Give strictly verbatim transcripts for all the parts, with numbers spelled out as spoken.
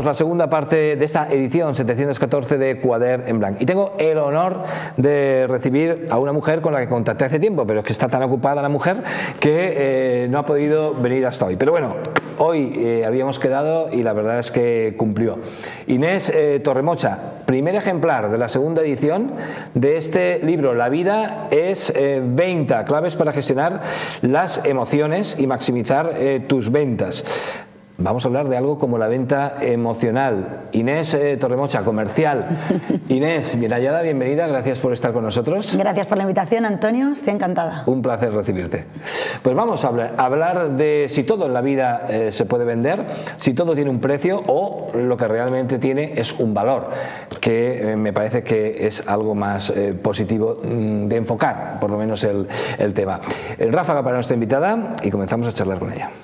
la segunda parte de esta edición setecientos catorce de Quadern en Blanc. Y tengo el honor de recibir a una mujer con la que contacté hace tiempo, pero es que está tan ocupada la mujer que eh, no ha podido venir hasta hoy. Pero bueno, hoy eh, habíamos quedado y la verdad es que cumplió. Inés eh, Torremocha, primer ejemplar de la segunda edición de este libro, La vida es eh, venta, claves para gestionar las emociones y maximizar eh, tus ventas. Vamos a hablar de algo como la venta emocional. Inés eh, Torremocha, comercial. Inés, bien hallada, bienvenida, gracias por estar con nosotros. Gracias por la invitación, Antonio, estoy encantada. Un placer recibirte. Pues vamos a hablar, a hablar de si todo en la vida eh, se puede vender, si todo tiene un precio o lo que realmente tiene es un valor, que eh, me parece que es algo más eh, positivo mm, de enfocar, por lo menos el, el tema. El ráfaga para nuestra invitada y comenzamos a charlar con ella.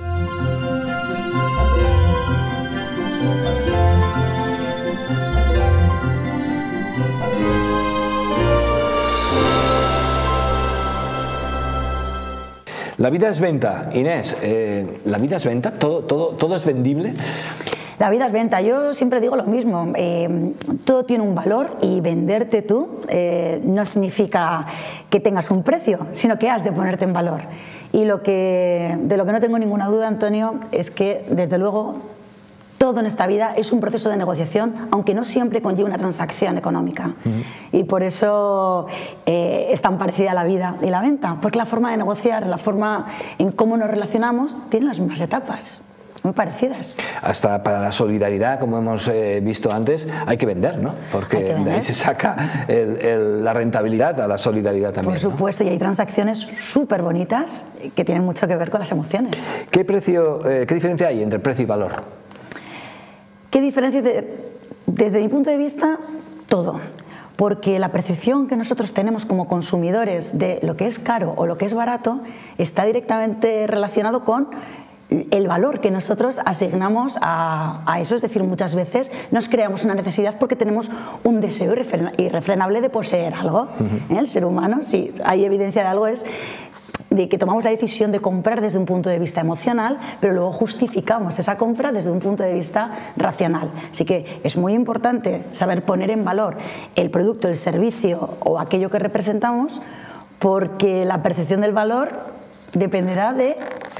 La vida es venta. Inés, eh, ¿la vida es venta? ¿Todo, todo, todo es vendible? La vida es venta. Yo siempre digo lo mismo. Eh, todo tiene un valor y venderte tú eh, no significa que tengas un precio, sino que has de ponerte en valor. Y lo que, de lo que no tengo ninguna duda, Antonio, es que, desde luego, todo en esta vida es un proceso de negociación, aunque no siempre conlleva una transacción económica. Uh-huh. Y por eso eh, es tan parecida la vida y la venta, porque la forma de negociar, la forma en cómo nos relacionamos, tiene las mismas etapas, muy parecidas. Hasta para la solidaridad, como hemos eh, visto antes, hay que vender, ¿no? Porque vender. De ahí se saca el, el, la rentabilidad a la solidaridad también. Por supuesto, ¿no? Y hay transacciones súper bonitas que tienen mucho que ver con las emociones. ¿Qué, precio, eh, ¿Qué diferencia hay entre precio y valor? ¿Qué diferencia? De, desde mi punto de vista, todo. Porque la percepción que nosotros tenemos como consumidores de lo que es caro o lo que es barato está directamente relacionado con el valor que nosotros asignamos a, a eso. Es decir, muchas veces nos creamos una necesidad porque tenemos un deseo irrefrenable de poseer algo. Uh-huh. ¿Eh? El ser humano, si hay evidencia de algo, es de que tomamos la decisión de comprar desde un punto de vista emocional, pero luego justificamos esa compra desde un punto de vista racional. Así que es muy importante saber poner en valor el producto, el servicio o aquello que representamos, porque la percepción del valor dependerá de,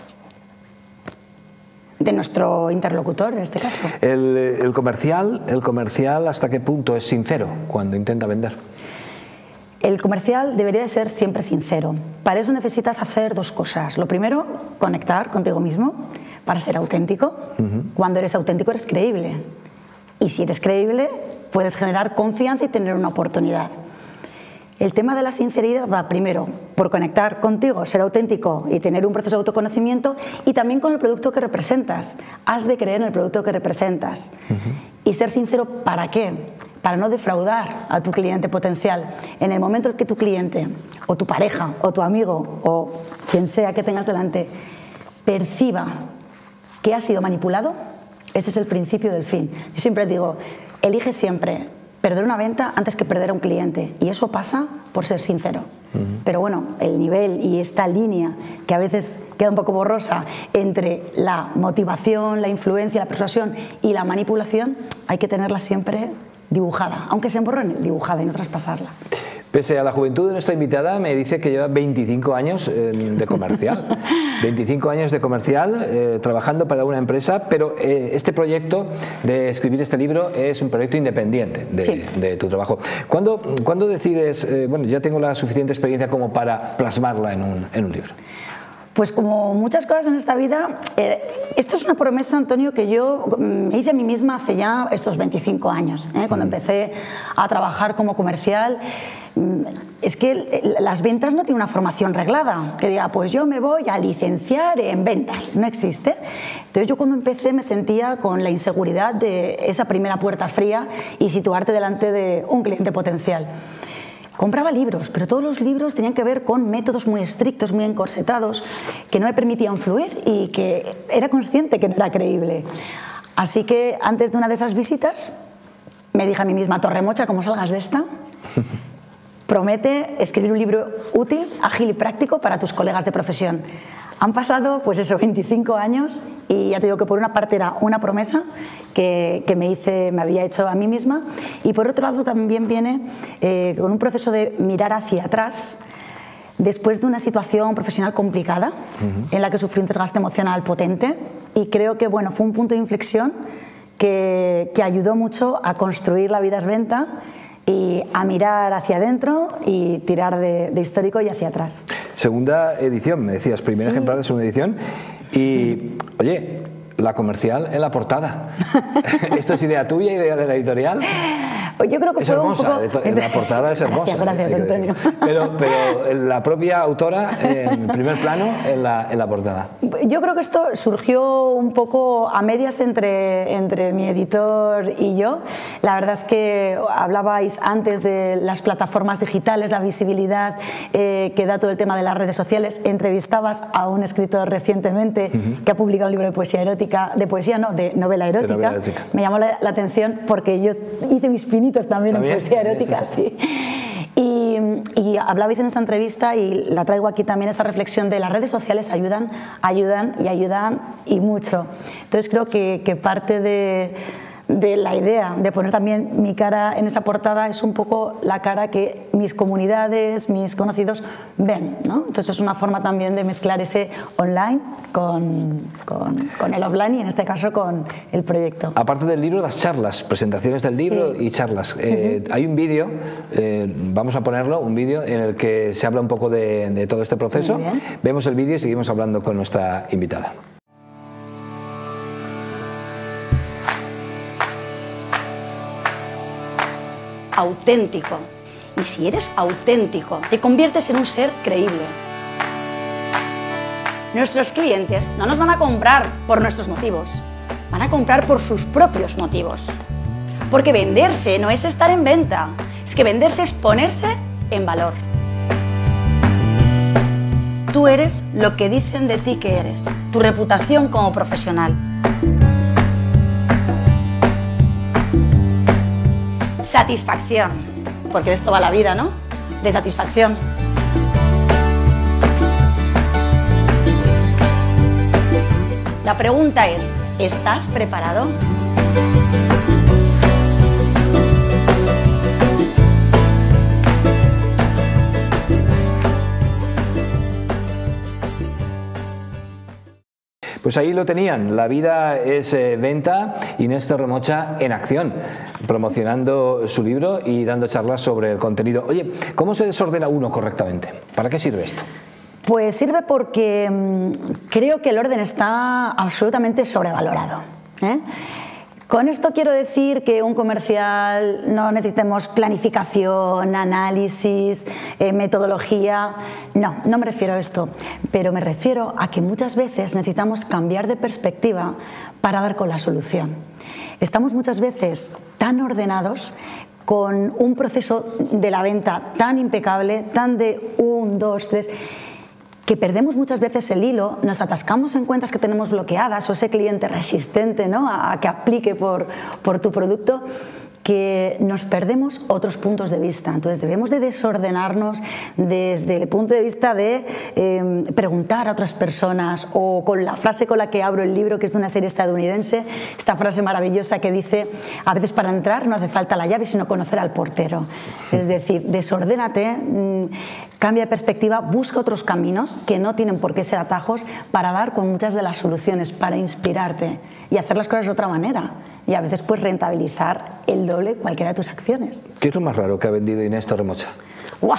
de nuestro interlocutor en este caso. El, el comercial, el comercial, ¿hasta qué punto es sincero cuando intenta vender? El comercial debería de ser siempre sincero. Para eso necesitas hacer dos cosas. Lo primero, conectar contigo mismo para ser auténtico. Uh-huh. Cuando eres auténtico eres creíble. Y si eres creíble puedes generar confianza y tener una oportunidad. El tema de la sinceridad va primero por conectar contigo, ser auténtico y tener un proceso de autoconocimiento, y también con el producto que representas. Has de creer en el producto que representas. Uh-huh. Y ser sincero, ¿para qué? Para no defraudar a tu cliente potencial. En el momento en que tu cliente, o tu pareja, o tu amigo, o quien sea que tengas delante, perciba que ha sido manipulado, ese es el principio del fin. Yo siempre digo, elige siempre perder una venta antes que perder a un cliente, y eso pasa por ser sincero. Uh-huh. Pero bueno, el nivel y esta línea que a veces queda un poco borrosa entre la motivación, la influencia, la persuasión y la manipulación, hay que tenerla siempre dibujada, aunque se emborrone, dibujada y no traspasarla. Pese a la juventud de nuestra invitada, me dice que lleva veinticinco años eh, de comercial. veinticinco años de comercial, eh, trabajando para una empresa, pero eh, este proyecto de escribir este libro es un proyecto independiente de, sí. de tu trabajo. ¿Cuándo, ¿cuándo decides, eh, bueno, ya tengo la suficiente experiencia como para plasmarla en un, en un libro? Pues como muchas cosas en esta vida, eh, esto es una promesa, Antonio, que yo me hice a mí misma hace ya estos veinticinco años, ¿eh? Cuando empecé a trabajar como comercial. Es que las ventas no tienen una formación reglada, que diga, pues yo me voy a licenciar en ventas, no existe. Entonces yo cuando empecé me sentía con la inseguridad de esa primera puerta fría y situarte delante de un cliente potencial. Compraba libros, pero todos los libros tenían que ver con métodos muy estrictos, muy encorsetados, que no me permitían fluir y que era consciente que no era creíble. Así que antes de una de esas visitas me dije a mí misma, Torremocha, como salgas de esta, promete escribir un libro útil, ágil y práctico para tus colegas de profesión. Han pasado, pues eso, veinticinco años y ya te digo que por una parte era una promesa que, que me, hice, me había hecho a mí misma y por otro lado también viene eh, con un proceso de mirar hacia atrás después de una situación profesional complicada uh-huh. en la que sufrí un desgaste emocional potente y creo que bueno, fue un punto de inflexión que, que ayudó mucho a construir La vida es venta y a mirar hacia adentro y tirar de, de histórico y hacia atrás. Segunda edición, me decías, primer sí. ejemplar de segunda edición y, mm. oye, la comercial en la portada. ¿Esto es idea tuya, idea de la editorial? Yo creo que es fue hermosa, un poco... la portada es hermosa. Gracias, gracias Antonio. Pero, pero la propia autora, en primer plano, en la, en la portada. Yo creo que esto surgió un poco a medias entre, entre mi editor y yo. La verdad es que hablabais antes de las plataformas digitales, la visibilidad eh, que da todo el tema de las redes sociales. Entrevistabas a un escritor recientemente uh-huh. que ha publicado un libro de poesía erótica, de poesía no, de novela erótica. De novela erótica. Me llamó la, la atención porque yo hice mis pinitos también, ¿También? en poesía erótica, sí. Y, y hablabais en esa entrevista y la traigo aquí también, esa reflexión de las redes sociales ayudan, ayudan y ayudan y mucho. Entonces creo que, que parte de, de la idea de poner también mi cara en esa portada es un poco la cara que mis comunidades, mis conocidos ven, ¿no? Entonces es una forma también de mezclar ese online con, con, con el offline y en este caso con el proyecto. Aparte del libro, las charlas, presentaciones del libro sí. y charlas. Eh, uh-huh. Hay un vídeo, eh, vamos a ponerlo, un vídeo en el que se habla un poco de, de todo este proceso. Vemos el vídeo y seguimos hablando con nuestra invitada. Auténtico. Y si eres auténtico, te conviertes en un ser creíble. Nuestros clientes no nos van a comprar por nuestros motivos, van a comprar por sus propios motivos. Porque venderse no es estar en venta, es que venderse es ponerse en valor. Tú eres lo que dicen de ti que eres, tu reputación como profesional. Satisfacción, porque de esto va la vida, ¿no? De satisfacción. La pregunta es, ¿estás preparado? Pues ahí lo tenían, La vida es eh, venta, Inés Torremocha en acción, promocionando su libro y dando charlas sobre el contenido. Oye, ¿cómo se desordena uno correctamente? ¿Para qué sirve esto? Pues sirve porque mmm, creo que el orden está absolutamente sobrevalorado, ¿eh? Con esto quiero decir que un comercial no necesitemos planificación, análisis, eh, metodología. No, no me refiero a esto, pero me refiero a que muchas veces necesitamos cambiar de perspectiva para dar con la solución. Estamos muchas veces tan ordenados, con un proceso de la venta tan impecable, tan de un, dos, tres... que perdemos muchas veces el hilo, nos atascamos en cuentas que tenemos bloqueadas o ese cliente resistente, ¿no?, a, a que aplique por, por tu producto, que nos perdemos otros puntos de vista. Entonces debemos de desordenarnos desde el punto de vista de eh, preguntar a otras personas, o con la frase con la que abro el libro, que es de una serie estadounidense, esta frase maravillosa que dice: a veces para entrar no hace falta la llave sino conocer al portero. Es decir, desordénate, mmm, cambia de perspectiva, busca otros caminos que no tienen por qué ser atajos para dar con muchas de las soluciones, para inspirarte y hacer las cosas de otra manera. Y a veces pues rentabilizar el doble cualquiera de tus acciones. ¿Qué es lo más raro que ha vendido Inés Torremocha? ¡Guau!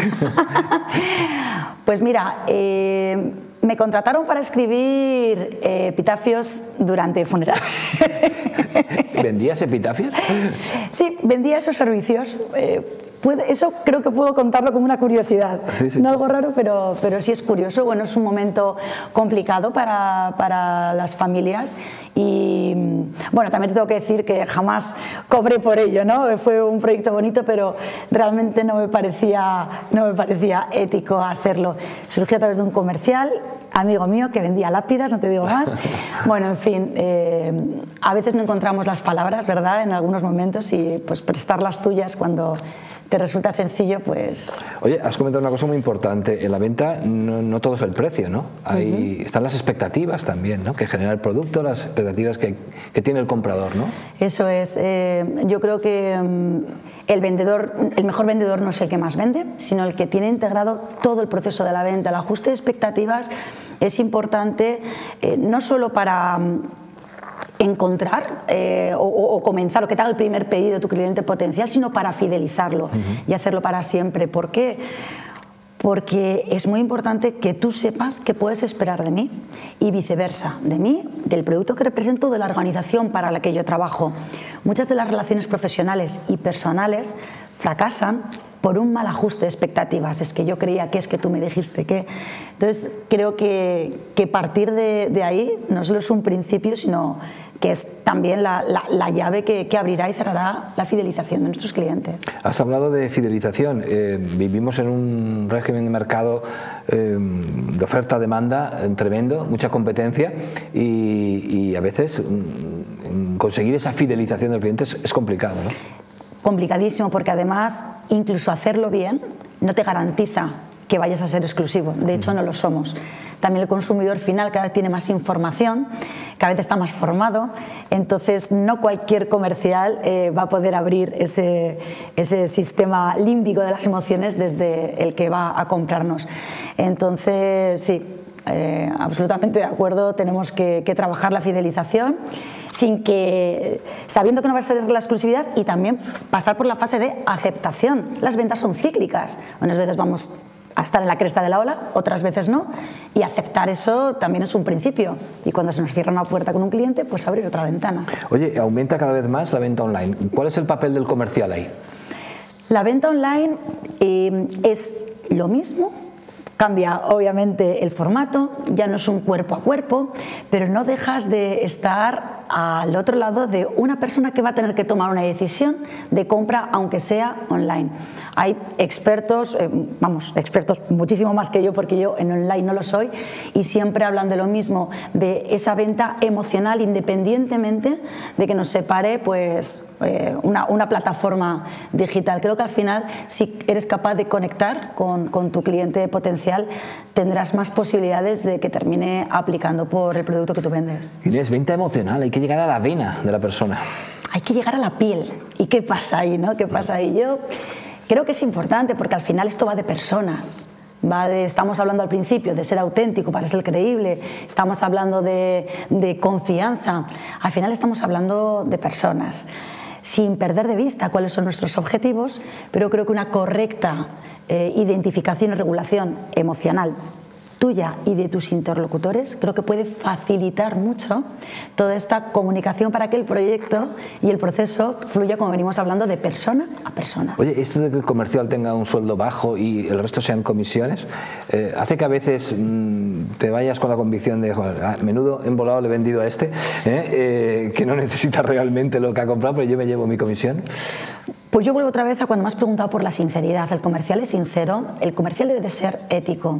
Pues mira, eh, me contrataron para escribir eh, epitafios durante funerales. ¿Vendías epitafios? Sí, vendía esos servicios. Eh, Puede, eso creo que puedo contarlo como una curiosidad. Sí, sí, no algo sí. raro, pero, pero sí es curioso. Bueno, es un momento complicado para, para las familias y, bueno, también te tengo que decir que jamás cobré por ello, ¿no? Fue un proyecto bonito, pero realmente no me parecía, no me parecía ético hacerlo. Surgió a través de un comercial, amigo mío, que vendía lápidas, no te digo más. Bueno, en fin, eh, a veces no encontramos las palabras, ¿verdad?, en algunos momentos, y pues prestar las tuyas cuando te resulta sencillo, pues... Oye, has comentado una cosa muy importante. En la venta no, no todo es el precio, ¿no? Hay, uh-huh. Están las expectativas también, ¿no? Que genera el producto, las expectativas que, que tiene el comprador, ¿no? Eso es. Eh, yo creo que um, el vendedor, el mejor vendedor no es el que más vende, sino el que tiene integrado todo el proceso de la venta. El ajuste de expectativas es importante eh, no solo para... Um, encontrar eh, o, o comenzar o que te haga el primer pedido de tu cliente potencial, sino para fidelizarlo uh-huh. y hacerlo para siempre. ¿Por qué? Porque es muy importante que tú sepas qué puedes esperar de mí y viceversa, de mí, del producto que represento, de la organización para la que yo trabajo. Muchas de las relaciones profesionales y personales fracasan por un mal ajuste de expectativas. Es que yo creía que, es que tú me dijiste que... Entonces creo que, que partir de, de ahí no solo es un principio, sino que es también la, la, la llave que, que abrirá y cerrará la fidelización de nuestros clientes. Has hablado de fidelización. Eh, vivimos en un régimen de mercado eh, de oferta-demanda tremendo, mucha competencia y, y a veces mm, conseguir esa fidelización del cliente es, es complicado, ¿no? Complicadísimo, porque además incluso hacerlo bien no te garantiza que vayas a ser exclusivo. De hecho, no lo somos. También el consumidor final cada vez tiene más información, cada vez está más formado, entonces no cualquier comercial eh, va a poder abrir ese, ese sistema límbico de las emociones desde el que va a comprarnos. Entonces, sí, eh, absolutamente de acuerdo, tenemos que, que trabajar la fidelización sin que, sabiendo que no va a ser la exclusividad, y también pasar por la fase de aceptación. Las ventas son cíclicas, unas veces vamos a estar en la cresta de la ola, otras veces no, y aceptar eso también es un principio, y cuando se nos cierra una puerta con un cliente, pues abrir otra ventana. Oye, aumenta cada vez más la venta online. ¿Cuál es el papel del comercial ahí? La venta online eh, es lo mismo. Cambia obviamente el formato, ya no es un cuerpo a cuerpo, pero no dejas de estar al otro lado de una persona que va a tener que tomar una decisión de compra, aunque sea online. Hay expertos, eh, vamos, expertos muchísimo más que yo, porque yo en online no lo soy, y siempre hablan de lo mismo, de esa venta emocional, independientemente de que nos separe pues, eh, una, una plataforma digital. Creo que al final, si eres capaz de conectar con, con tu cliente potencial, tendrás más posibilidades de que termine aplicando por el producto que tú vendes. Inés, venta emocional, hay que llegar a la vena de la persona. Hay que llegar a la piel. ¿Y qué pasa ahí, no? ¿Qué pasa ahí? Yo creo que es importante, porque al final esto va de personas. Va de, estamos hablando al principio de ser auténtico para ser creíble, estamos hablando de, de confianza. Al final estamos hablando de personas, sin perder de vista cuáles son nuestros objetivos, pero creo que una correcta eh, identificación y regulación emocional tuya y de tus interlocutores creo que puede facilitar mucho toda esta comunicación para que el proyecto y el proceso fluya, como venimos hablando, de persona a persona. Oye, esto de que el comercial tenga un sueldo bajo y el resto sean comisiones, eh, hace que a veces mmm, te vayas con la convicción de, joder, a menudo embolado le he vendido a este, eh, eh, que no necesita realmente lo que ha comprado, pero yo me llevo mi comisión. Pues yo vuelvo otra vez a cuando me has preguntado por la sinceridad. El comercial es sincero, el comercial debe de ser ético.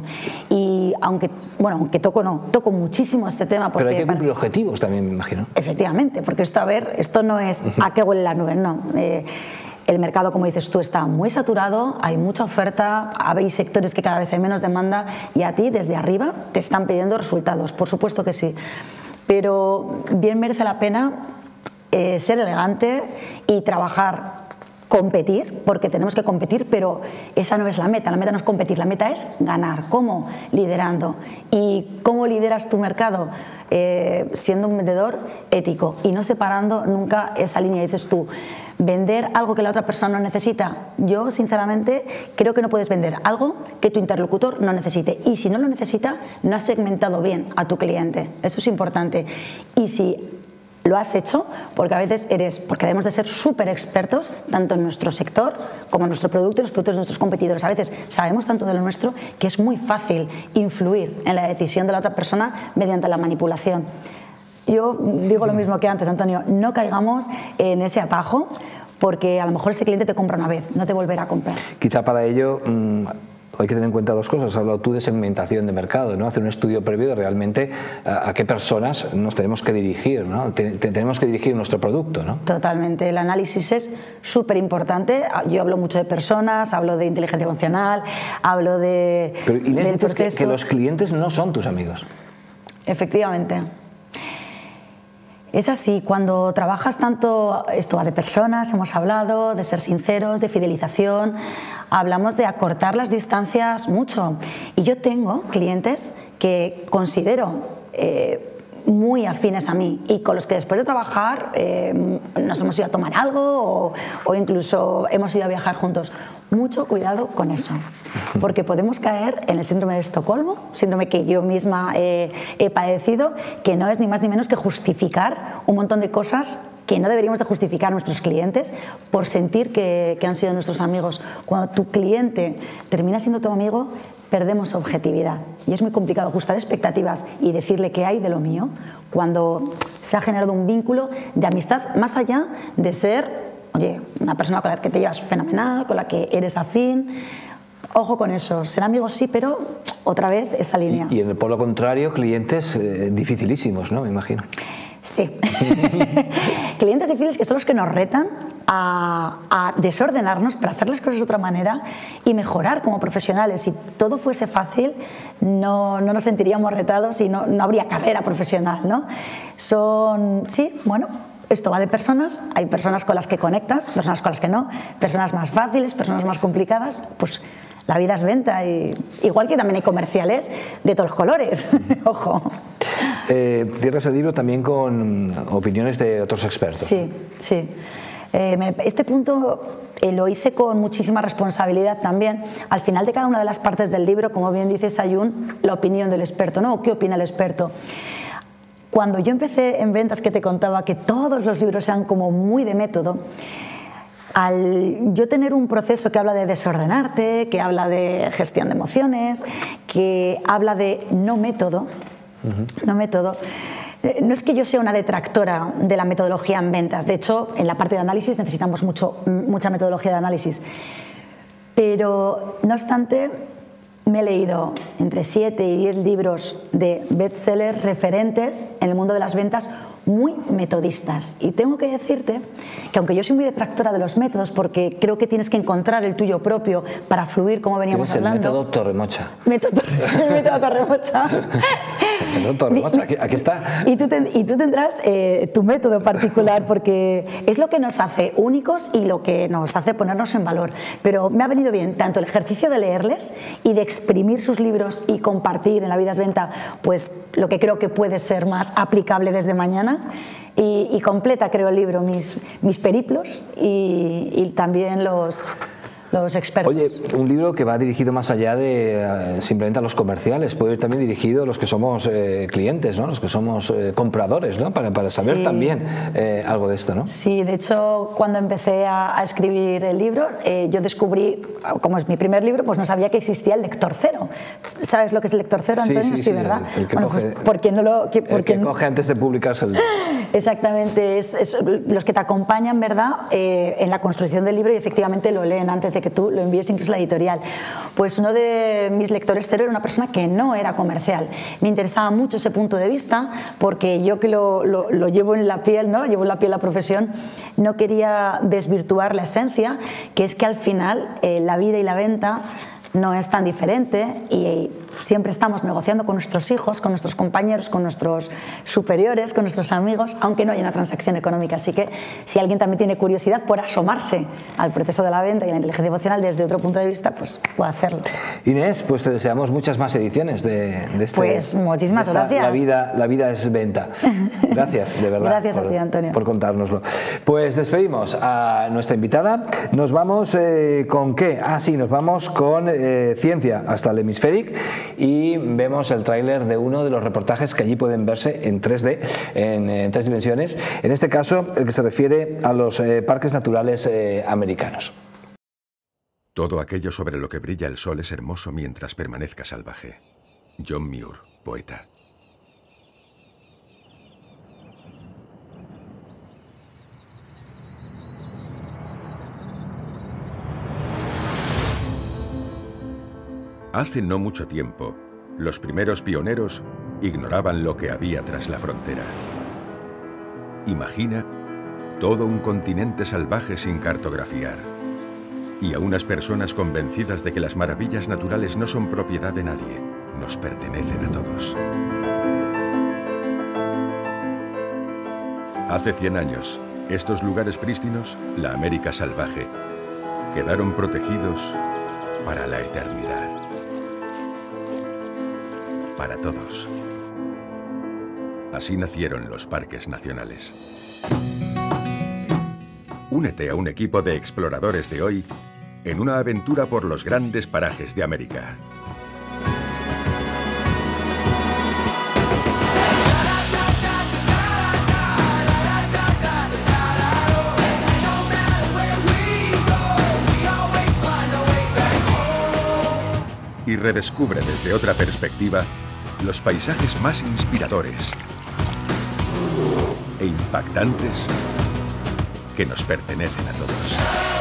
Y aunque, bueno, aunque toco no, toco muchísimo este tema. Porque, pero hay que cumplir para... objetivos también, me imagino. Efectivamente, porque esto, a ver, esto no es a qué huele la nube, no. Eh, el mercado, como dices tú, está muy saturado, hay mucha oferta, hay sectores que cada vez hay menos demanda y a ti desde arriba te están pidiendo resultados, por supuesto que sí. Pero bien merece la pena eh, ser elegante y trabajar, competir, porque tenemos que competir, pero esa no es la meta, la meta no es competir, la meta es ganar. ¿Cómo? Liderando. ¿Y cómo lideras tu mercado? Eh, siendo un vendedor ético y no separando nunca esa línea. Dices tú, vender algo que la otra persona no necesita. Yo, sinceramente, creo que no puedes vender algo que tu interlocutor no necesite. Y si no lo necesita, no has segmentado bien a tu cliente. Eso es importante. Y si lo has hecho, porque a veces eres, porque debemos de ser súper expertos, tanto en nuestro sector como en nuestro producto y los productos de nuestros competidores. A veces sabemos tanto de lo nuestro que es muy fácil influir en la decisión de la otra persona mediante la manipulación. Yo digo lo mismo que antes, Antonio, no caigamos en ese atajo, porque a lo mejor ese cliente te compra una vez, no te volverá a comprar. Quizá para ello mmm, hay que tener en cuenta dos cosas. Has hablado tú de segmentación de mercado, ¿no? Hacer un estudio previo de realmente a, a qué personas nos tenemos que dirigir, ¿no? Te, te, tenemos que dirigir nuestro producto, ¿no? Totalmente. El análisis es súper importante. Yo hablo mucho de personas, hablo de inteligencia emocional, hablo de... Pero Inés, dices que, que los clientes no son tus amigos. Efectivamente. Es así, cuando trabajas tanto, esto va de personas, hemos hablado, de ser sinceros, de fidelización, hablamos de acortar las distancias mucho. Y yo tengo clientes que considero eh, muy afines a mí y con los que después de trabajar eh, nos hemos ido a tomar algo o, o incluso hemos ido a viajar juntos. Mucho cuidado con eso, porque podemos caer en el síndrome de Estocolmo, síndrome que yo misma eh, he padecido, que no es ni más ni menos que justificar un montón de cosas que no deberíamos de justificar a nuestros clientes por sentir que, que han sido nuestros amigos. Cuando tu cliente termina siendo tu amigo, perdemos objetividad y es muy complicado ajustar expectativas y decirle qué hay de lo mío cuando se ha generado un vínculo de amistad más allá de ser, oye, una persona con la que te llevas fenomenal, con la que eres afín. Ojo con eso, ser amigos sí, pero otra vez esa línea. Y, y por lo contrario, clientes eh, dificilísimos, ¿no? Me imagino. Sí. Clientes difíciles que son los que nos retan a, a desordenarnos para hacer las cosas de otra manera y mejorar como profesionales. Si todo fuese fácil, no, no nos sentiríamos retados y no, no habría carrera profesional, ¿no? Son, sí, bueno, esto va de personas, hay personas con las que conectas, personas con las que no, personas más fáciles, personas más complicadas, pues la vida es venta, y igual que también hay comerciales de todos los colores, ojo. Eh, cierras el libro también con opiniones de otros expertos. Sí, sí. Eh, me, este punto eh, lo hice con muchísima responsabilidad también. Al final de cada una de las partes del libro, como bien dices, hay un, la opinión del experto, ¿no? ¿Qué opina el experto? Cuando yo empecé en ventas, que te contaba que todos los libros eran como muy de método, al yo tener un proceso que habla de desordenarte, que habla de gestión de emociones, que habla de no método, uh-huh. no método, no es que yo sea una detractora de la metodología en ventas, de hecho en la parte de análisis necesitamos mucho, mucha metodología de análisis, pero no obstante me he leído entre siete y diez libros de bestsellers referentes en el mundo de las ventas muy metodistas, y tengo que decirte que aunque yo soy muy detractora de los métodos porque creo que tienes que encontrar el tuyo propio para fluir, como veníamos ¿Tienes hablando. el método Torremocha. Método, el método Torremocha. El método Torremocha, aquí, aquí está. Y tú, ten, y tú tendrás eh, tu método particular porque es lo que nos hace únicos y lo que nos hace ponernos en valor. Pero me ha venido bien tanto el ejercicio de leerles y de exprimir sus libros y compartir en La vida es venta, pues lo que creo que puede ser más aplicable desde mañana. Y, y completa, creo, el libro, mis, mis periplos y, y también los, los expertos. Oye, un libro que va dirigido más allá de uh, simplemente a los comerciales, puede ir también dirigido a los que somos eh, clientes, ¿no? Los que somos eh, compradores, ¿no? Para, para saber sí. también eh, algo de esto, ¿no? Sí, de hecho, cuando empecé a, a escribir el libro, eh, yo descubrí, como es mi primer libro, pues no sabía que existía el lector cero. ¿Sabes lo que es el lector cero, Antonio? Sí, sí, sí, sí, ¿verdad? El, el que bueno, coge, pues, ¿por qué no lo, que, por el que no? coge antes de publicarse el libro. Exactamente, es, es los que te acompañan, ¿verdad?, eh, en la construcción del libro y efectivamente lo leen antes de que tú lo envíes incluso a la editorial. Pues uno de mis lectores cero era una persona que no era comercial. Me interesaba mucho ese punto de vista porque yo que lo, lo, lo llevo en la piel, ¿no? Llevo en la piel la profesión, no quería desvirtuar la esencia, que es que al final eh, la vida y la venta no es tan diferente y siempre estamos negociando con nuestros hijos, con nuestros compañeros, con nuestros superiores, con nuestros amigos, aunque no haya una transacción económica. Así que si alguien también tiene curiosidad por asomarse al proceso de la venta y la inteligencia emocional desde otro punto de vista, pues puede hacerlo. Inés, pues te deseamos muchas más ediciones de, de este... Pues muchísimas de esta, gracias. La vida, la vida es venta. Gracias, de verdad. Gracias por, a ti, Antonio. Por contárnoslo. Pues despedimos a nuestra invitada. Nos vamos eh, con ¿qué? Ah, sí, nos vamos con... Eh, Eh, ciencia hasta el hemisférico y vemos el tráiler de uno de los reportajes que allí pueden verse en tres D, en, en tres dimensiones, en este caso el que se refiere a los eh, parques naturales eh, americanos. Todo aquello sobre lo que brilla el sol es hermoso mientras permanezca salvaje. John Muir, poeta. Hace no mucho tiempo, los primeros pioneros ignoraban lo que había tras la frontera. Imagina todo un continente salvaje sin cartografiar y a unas personas convencidas de que las maravillas naturales no son propiedad de nadie, nos pertenecen a todos. Hace cien años, estos lugares prístinos, la América salvaje, quedaron protegidos para la eternidad. Para todos. Así nacieron los parques nacionales. Únete a un equipo de exploradores de hoy en una aventura por los grandes parajes de América. Y redescubre desde otra perspectiva los paisajes más inspiradores e impactantes que nos pertenecen a todos.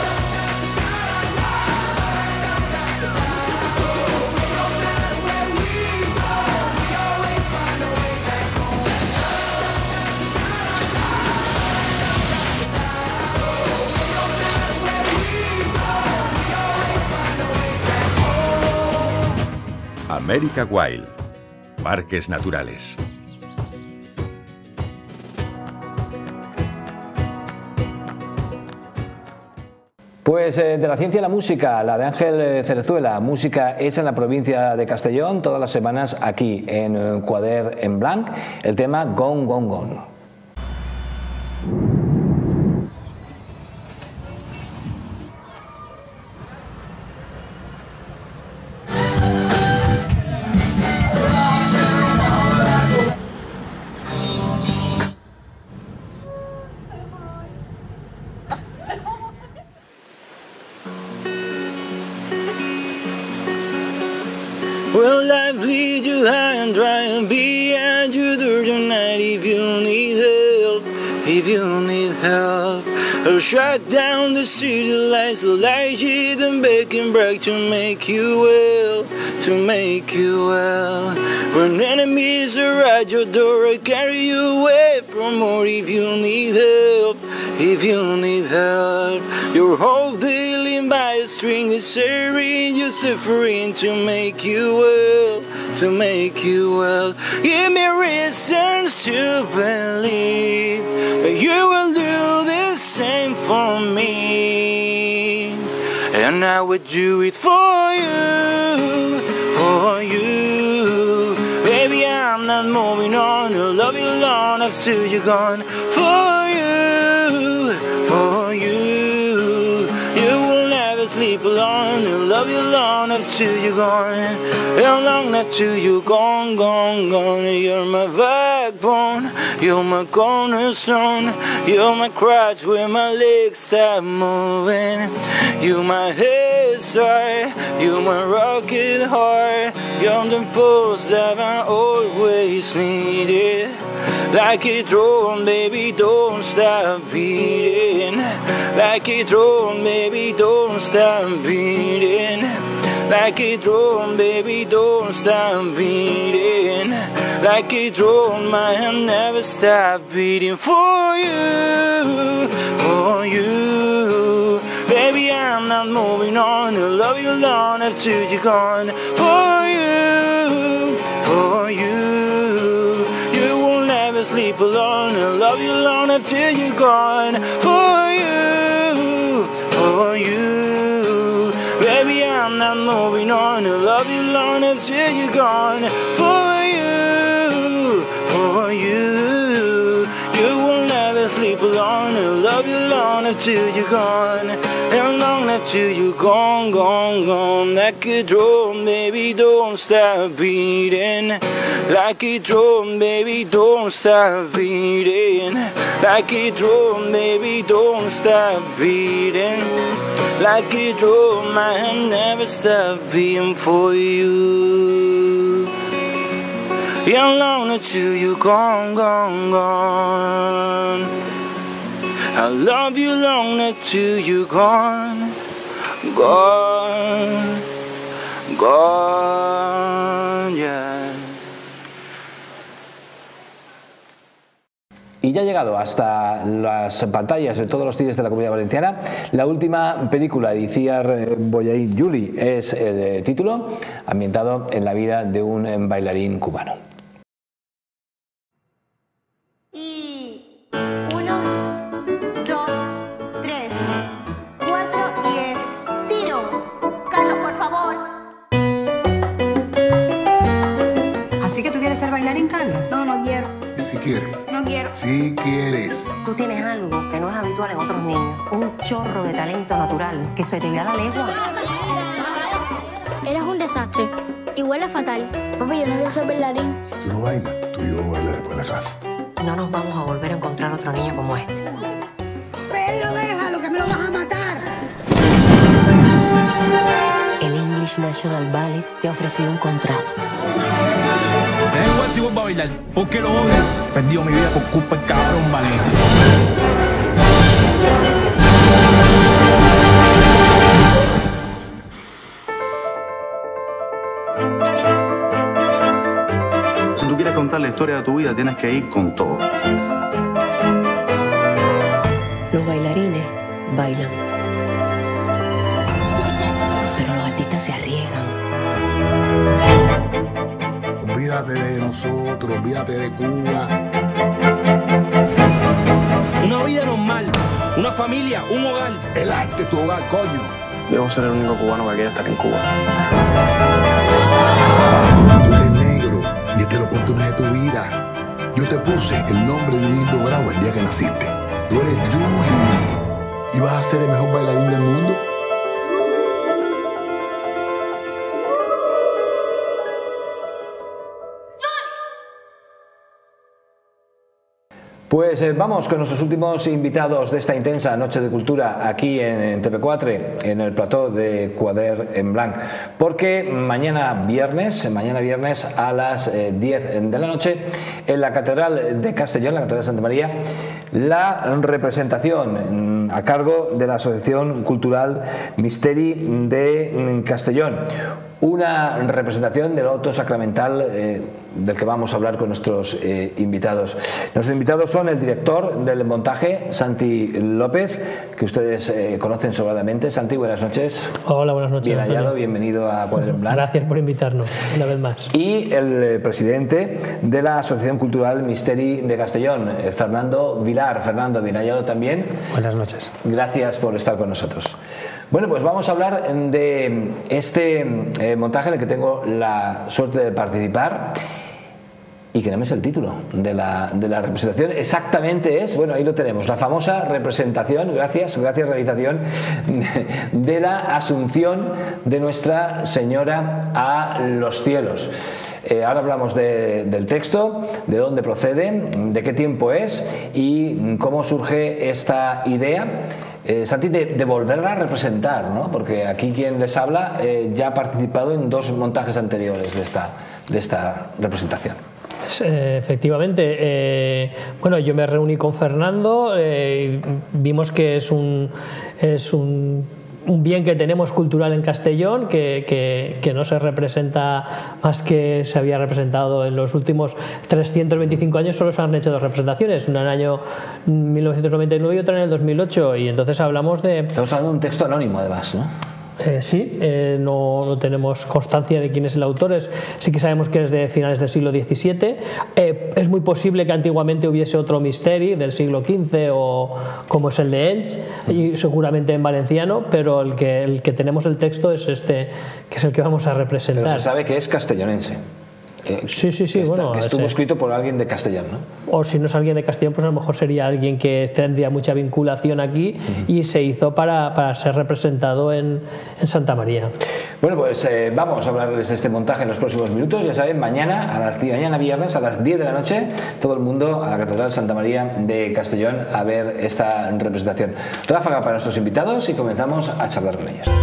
América Wild, parques naturales. Pues eh, de la ciencia a la música, la de Ángel Cerezuela, música hecha en la provincia de Castellón, todas las semanas aquí en eh, Quader en Blanc, el tema Gone, Gone, Gone. Well, life leads you high and dry and behind you dirt tonight if you need help, if you need help. I'll shut down the city lights, light it and bake and break to make you well, to make you well. When enemies are at your door, I carry you away from more if you need help, if you need help. Your whole dealing by a string is sharing your suffering to make you well, to make you well. Give me reasons to believe that you will do the same for me, and I would do it for you, for you. Baby, I'm not moving on, I'll love you long after you're gone. For you, for you. Sleep alone, I'll love you long after you're gone, and long after you're gone, gone, gone. You're my backbone, you're my cornerstone, you're my crutch where my legs stop moving. You're my head start, you're my rocket heart, you're the pulse that I always needed. Like a drum, baby, don't stop beating. Like a drum, baby, don't stop beating. Like a drum, baby, don't stop beating. Like a drum, I have never stopped beating for you, for you. Baby, I'm not moving on, I'll love you long after you're gone. For you, for you. Sleep alone, I'll love you long after you're gone. For you, for you. Baby, I'm not moving on, I'll love you long after you're gone. For you, for you. You will never sleep alone, I'll love you long after you're gone. And long after you're gone, gone, gone. Like a drum, baby, don't stop beating. Like a drum, baby, don't stop beating. Like a drum, baby, don't stop beating. Like a drum, I have never stopped beating for you. Yeah, long until you're gone, gone, gone. I love you long until you're gone, gone, gone, yeah. Y ya ha llegado hasta las pantallas de todos los cines de la Comunidad Valenciana la última película de Itziar Boyain, Juli, es el título, ambientado en la vida de un bailarín cubano. Y uno, dos, tres, cuatro y estiro. Carlos, por favor. ¿Así que tú quieres ser bailarín, Carlos? No, no quiero. Si quieres. No quiero. Si quieres. Tú tienes algo que no es habitual en otros niños. Un chorro de talento natural que se te irá a la legua. Eres un desastre. Y huele fatal. Papi, yo no quiero ser bailarín. Si tú no bailas, tú y yo vamos a bailar después de la casa. No nos vamos a volver a encontrar otro niño como este. Pedro, déjalo, que me lo vas a matar. El English National Ballet te ha ofrecido un contrato. Es igual si vuelvo a bailar, porque lo odio. He perdido mi vida por culpa del cabrón ballet. Si tú quieres contar la historia de tu vida, tienes que ir con todo. Los bailarines bailan. Pero los artistas se arriesgan. Olvídate de nosotros, olvídate de Cuba. Una vida normal, una familia, un hogar. El arte, tu hogar, coño. Debo ser el único cubano que quiere estar en Cuba. Tú eres negro y esta es la oportunidad de tu vida. Yo te puse el nombre de un indio bravo el día que naciste. Tú eres Juli y vas a ser el mejor bailarín del mundo. Pues eh, vamos con nuestros últimos invitados de esta intensa noche de cultura aquí en, en T V cuatro, en el plató de Quader en Blanc, porque mañana viernes, mañana viernes a las eh, diez de la noche, en la Catedral de Castellón, la Catedral de Santa María, la representación a cargo de la Asociación Cultural Misteri de Castellón. Una representación del auto sacramental eh, del que vamos a hablar con nuestros eh, invitados. Nuestros invitados son el director del montaje, Santi López, que ustedes eh, conocen sobradamente. Santi, buenas noches. Hola, buenas noches. Bien Antonio. hallado, bienvenido a Quader en Blanc. Gracias por invitarnos una vez más. Y el eh, presidente de la Asociación Cultural Misteri de Castellón, eh, Fernando Vilar. Fernando, bien hallado también. Buenas noches. Gracias por estar con nosotros. Bueno, pues vamos a hablar de este eh, montaje en el que tengo la suerte de participar y que no me sé el título de la, de la representación. Exactamente es, bueno, ahí lo tenemos, la famosa representación, gracias, gracias realización, de la Asunción de Nuestra Señora a los cielos. Eh, ahora hablamos de, del texto, de dónde procede, de qué tiempo es y cómo surge esta idea. Eh, Santi, de, de volverla a representar, ¿no? Porque aquí quien les habla eh, ya ha participado en dos montajes anteriores de esta, de esta representación. Eh, efectivamente, eh, bueno, yo me reuní con Fernando, eh, vimos que es un, es un un bien que tenemos cultural en Castellón, que, que, que no se representa más que se había representado en los últimos trescientos veinticinco años. Solo se han hecho dos representaciones, una en el año mil novecientos noventa y nueve y otra en el dos mil ocho, y entonces hablamos de... Estamos hablando de un texto anónimo además, ¿no? Eh, sí, eh, no, no tenemos constancia de quién es el autor, es, sí que sabemos que es de finales del siglo diecisiete. Eh, es muy posible que antiguamente hubiese otro misteri del siglo quince, o como es el de Elche, y seguramente en valenciano, pero el que, el que tenemos el texto es este, que es el que vamos a representar. Pero se sabe que es castellonense. Eh, sí, sí, sí. Que, está, bueno, que estuvo ese, escrito por alguien de Castellón, ¿no? O si no es alguien de Castellón, pues a lo mejor sería alguien que tendría mucha vinculación aquí, uh-huh. y se hizo para, para ser representado en, en Santa María. Bueno, pues eh, vamos a hablarles de este montaje en los próximos minutos. Ya saben, mañana, a las, mañana viernes a las diez de la noche, todo el mundo a la Catedral de Santa María de Castellón a ver esta representación. Ráfaga para nuestros invitados y comenzamos a charlar con ellos.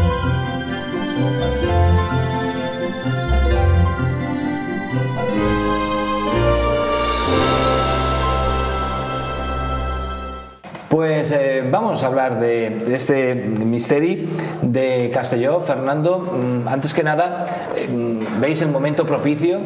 Pues eh, vamos a hablar de, de este misteri de Castelló. Fernando, antes que nada, eh, veis el momento propicio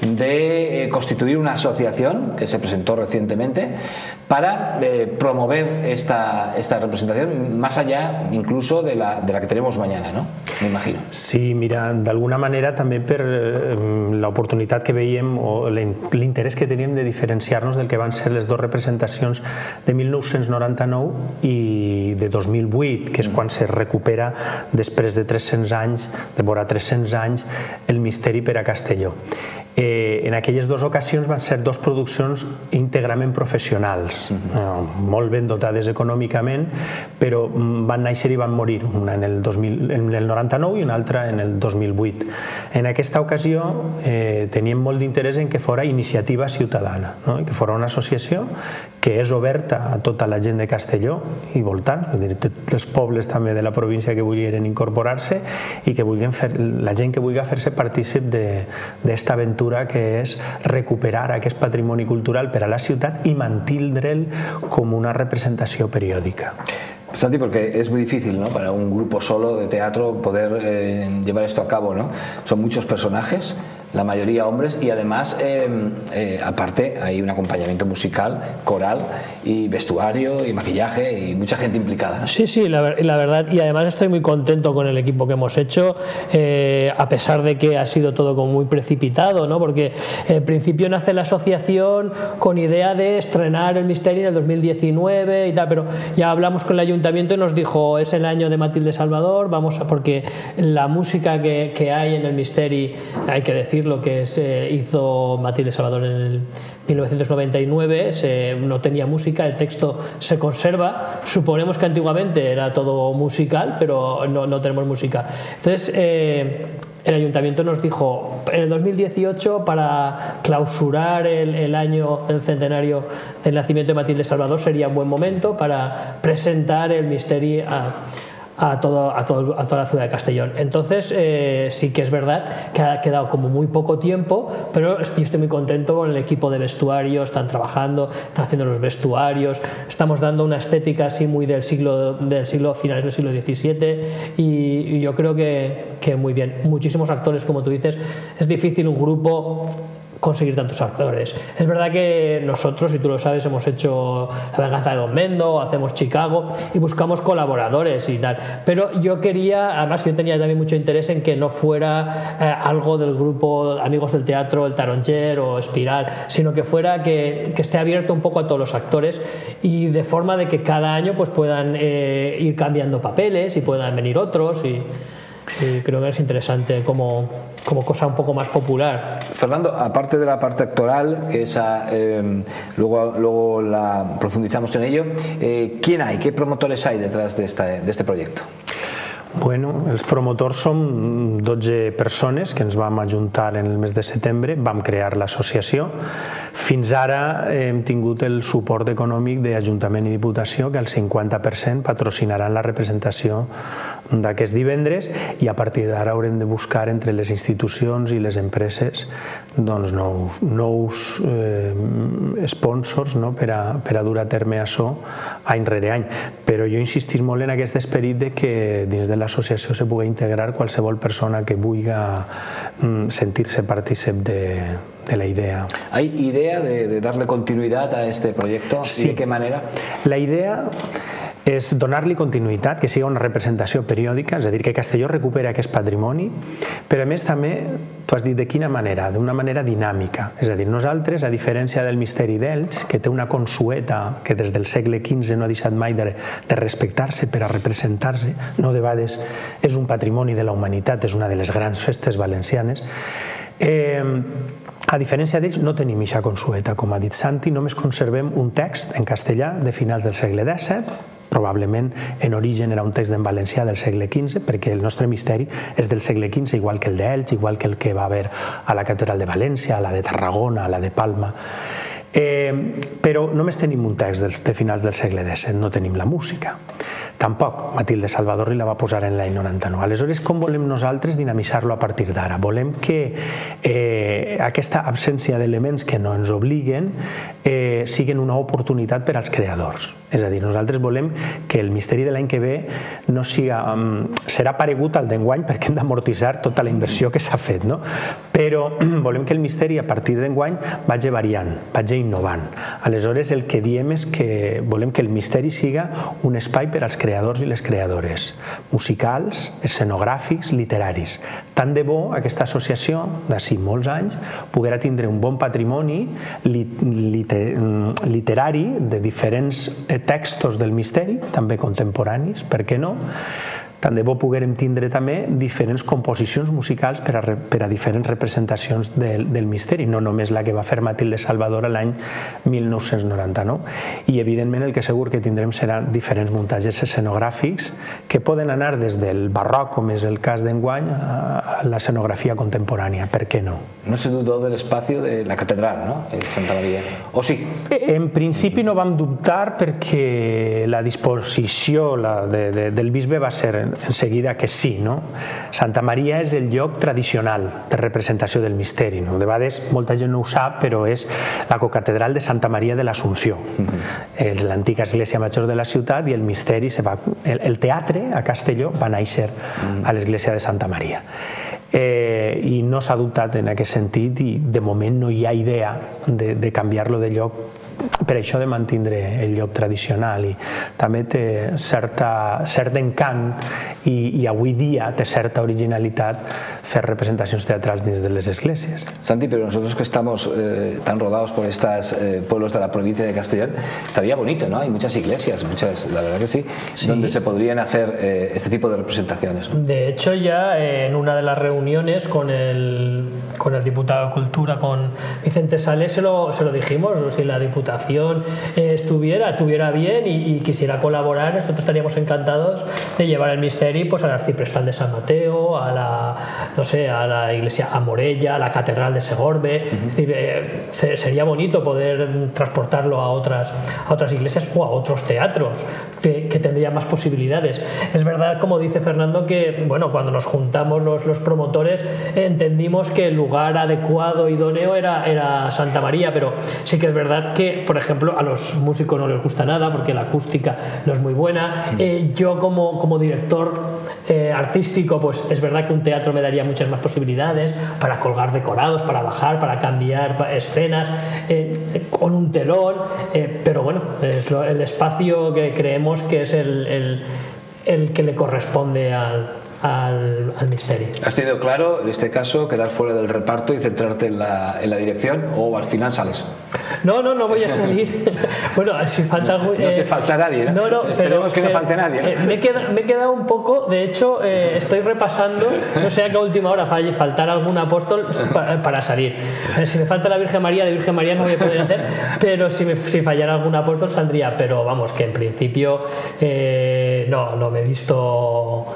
de eh, constituir una asociación que se presentó recientemente para eh, promover esta, esta representación, más allá incluso de la, de la que tenemos mañana, ¿no? Me imagino. Sí, mira, d'alguna manera també per eh, l'oportunitat que veiem o l'interès que teníem de diferenciar-nos del que van ser les dues representacions de mil nou-cents noranta-nou i de dos mil vuit, que és quan se recupera després de tres-cents anys, de vora tres-cents anys, el misteri per a Castelló. Eh, en aquelles dues ocasions van ser dues produccions íntegrament professionals, uh-huh. eh, molt ben dotades econòmicament, però van néixer i van morir, una en el, dos mil, en el noranta-nou i una altra en el dos mil vuit. En aquesta ocasió eh, teníem molt d'interès en que fora iniciativa ciutadana, no? Que fora una associació que és oberta a tota la gent de Castelló i voltants, vull dir, tots els pobles també de la província que vulguin incorporar-se i que vulguin fer, la gent que vulgui fer-se partícip d'esta aventura que és recuperar aquest patrimoni cultural per a la ciutat i mantindre'l com una representació periòdica. Santi, porque es muy difícil, ¿no?, para un grupo solo de teatro poder eh, llevar esto a cabo, ¿no? Son muchos personajes, la mayoría hombres, y además, eh, eh, aparte, hay un acompañamiento musical, coral, y vestuario, y maquillaje, y mucha gente implicada, ¿no? Sí, sí, la, la verdad, y además estoy muy contento con el equipo que hemos hecho, eh, a pesar de que ha sido todo como muy precipitado, ¿no? Porque en principio nace la asociación con idea de estrenar el Misteri en el dos mil diecinueve y tal, pero ya hablamos con el ayuntamiento y nos dijo, es el año de Matilde Salvador, vamos a, porque la música que, que hay en el Misteri, hay que decir lo que se hizo Matilde Salvador en el mil novecientos noventa y nueve, se, no tenía música, el texto se conserva, suponemos que antiguamente era todo musical, pero no, no tenemos música. Entonces, eh, el ayuntamiento nos dijo, en el dos mil dieciocho, para clausurar el, el año del centenario del nacimiento de Matilde Salvador, sería un buen momento para presentar el Misteri a A, todo, a, todo, a toda la ciudad de Castellón. Entonces eh, sí que es verdad que ha quedado como muy poco tiempo, pero yo estoy muy contento con el equipo de vestuario, están trabajando, están haciendo los vestuarios, estamos dando una estética así muy del siglo, del siglo finales del siglo diecisiete y, y yo creo que, que muy bien. Muchísimos actores, como tú dices, es difícil un grupo conseguir tantos actores. Es verdad que nosotros, y tú lo sabes, hemos hecho La venganza de Don Mendo, hacemos Chicago y buscamos colaboradores y tal, pero yo quería, además yo tenía también mucho interés en que no fuera eh, algo del grupo Amigos del Teatro, El Taronger o Espiral, sino que fuera que, que esté abierto un poco a todos los actores y de forma de que cada año pues puedan eh, ir cambiando papeles y puedan venir otros y, y creo que es interesante como, como cosa un poco más popular. Fernando, aparte de la parte actoral, que esa eh, luego, luego la profundizamos en ello, eh, ¿quién hay? ¿Qué promotores hay detrás de, esta, de este proyecto? Bueno, els promotors som dotze persones que ens vam ajuntar en el mes de setembre, vam crear l'associació. Fins ara hem tingut el suport econòmic d'Ajuntament i Diputació, que al cinquanta per cent patrocinaran la representació d'aquest divendres i a partir d'ara haurem de buscar entre les institucions i les empreses doncs, nous, nous eh, sponsors, no? per, a, per a dur a terme això any rere any. Però jo insistir molt en aquest esperit de que dins de l'associació se pugui integrar qualsevol persona que vulgui sentir-se partícip de, de la idea. ¿Hay idea de, de darle continuidad a este proyecto? Sí. ¿Y de qué manera? La idea és donar-li continuïtat, que sigui una representació periòdica, és a dir, que Castelló recuperi aquest patrimoni, però a més també, tu has dit de quina manera, d'una manera dinàmica. És a dir, nosaltres, a diferència del Misteri d'Elx, que té una consueta que des del segle quinze no ha deixat mai de, de respectar-se per a representar-se, no de vegades és un patrimoni de la humanitat, és una de les grans festes valencianes, eh, a diferència d'ells no tenim eixa consueta, com ha dit Santi, només conservem un text en castellà de finals del segle dèsset, probablement en origen era un text en valencià del segle quinze, perquè el nostre misteri és del segle quinze, igual que el d'Elx, igual que el que va haver a la catedral de València, a la de Tarragona, a la de Palma. Eh, però només tenim un text de finals del segle dèsset, no tenim la música. Tampoc Matilde Salvador la va posar en l'any noranta-nou. Aleshores, com volem nosaltres dinamitzar-lo a partir d'ara? Volem que eh, aquesta absència d'elements que no ens obliguen eh, siguin una oportunitat per als creadors. És a dir, nosaltres volem que el misteri de l'any que ve no siga, um, serà paregut al d'enguany perquè hem d'amortitzar tota la inversió que s'ha fet, no? Però volem que el misteri a partir d'enguany vagi variant, vagi innovant. Aleshores el que diem és que volem que el misteri siga un espai per als creadors i les creadores, musicals, escenogràfics, literaris. Tant de bo aquesta associació, d'ací molts anys, poguera tindre un bon patrimoni literari de diferents textos del misteri, també contemporanis, per què no? Tant de bo poguérem tindre també diferents composicions musicals per a, per a diferents representacions del, del misteri, no només la que va fer Matilde Salvador l'any mil nou-cents noranta-nou. I evidentment el que segur que tindrem seran diferents muntatges escenogràfics que poden anar des del barroc, com és el cas d'enguany, a l'escenografia contemporània, per què no? No se dudó del espacio de la catedral, ¿no? En Santa María. ¿O sí? En principi no vam dubtar perquè la disposició la de, de, del bisbe va ser en seguida que sí, no? Santa Maria és el lloc tradicional de representació del misteri, no? De vegades molta gent no ho sap, però és la cocatedral de Santa Maria de l'Assumpció. És l'antiga església major de la ciutat i el misteri, se va, el, el teatre a Castelló va néixer a l'església de Santa Maria. Eh, i no s'ha dubtat en aquest sentit i de moment no hi ha idea de, de canviar-lo de lloc per això de mantindre el lloc tradicional i també té certa, cert encant i, i avui dia té certa originalitat fer representacions teatrals dins de les esglésies. Santi, pero nosotros que estamos eh, tan rodados por estos eh, pueblos de la provincia de Castellón, estaría bonito, ¿no? Hay muchas iglesias, muchas, la verdad que sí, sí. donde se podrían hacer eh, este tipo de representaciones, ¿no? De hecho, ya eh, en una de las reuniones con el, con el diputado de Cultura, con Vicente Sales, se lo, se lo dijimos, si la Diputación eh, estuviera, estuviera bien y, y quisiera colaborar, nosotros estaríamos encantados de llevar el misteri pues, al arciprestán de San Mateo, a la, no sé, a la iglesia a Morella, a la catedral de Segorbe. Uh-huh. Es decir, eh, sería bonito poder transportarlo a otras, a otras iglesias o a otros teatros que, que tendrían más posibilidades. Es verdad, como dice Fernando, que bueno, cuando nos juntamos los, los promotores eh, entendimos que el lugar adecuado, idóneo, era, era Santa María, pero sí que es verdad que, por ejemplo, a los músicos no les gusta nada porque la acústica no es muy buena. Eh, yo como, como director eh, artístico, pues es verdad que un teatro me daría muchas más posibilidades para colgar decorados, para bajar, para cambiar escenas, eh, con un telón, eh, pero bueno, es lo, el espacio que creemos que es el, el, el que le corresponde al, al, al misteri. ¿Has tenido claro, en este caso, quedar fuera del reparto y centrarte en la, en la dirección o al final sales? No, no, no voy a salir. Bueno, si falta algo... No, no te falta nadie, ¿no? No, no, Esperemos pero, que no pero, falte nadie, ¿no? Eh, me, he quedado, me he quedado un poco, de hecho, eh, estoy repasando, no sea que a última hora falle, faltar algún apóstol para, para salir. Eh, si me falta la Virgen María, de Virgen María no voy a poder hacer, pero si, me, si fallara algún apóstol saldría. Pero vamos, que en principio eh, no, no me he visto...